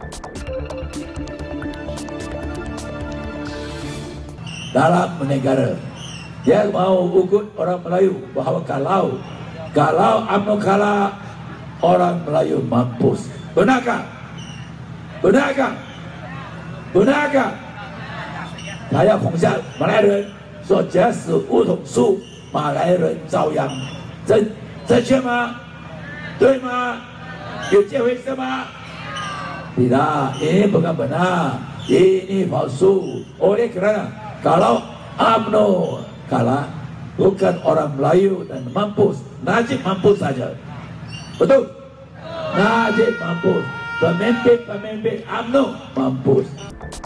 dalam negara. Dia mau ukur orang Melayu bahawa kalau UMNO kalah, orang Melayu mampus. Benarkah? Benarkah? Benarkah? 他要恐吓马来人，说假使梧桐树，马来人遭殃，正确吗？对吗？有这回事吗？Tidak, ini bukan benar, ini palsu. Oleh kerana kalau UMNO kalah, bukan orang Melayu dan mampus, Najib mampus saja. Betul? Najib mampus, pemimpin UMNO mampus.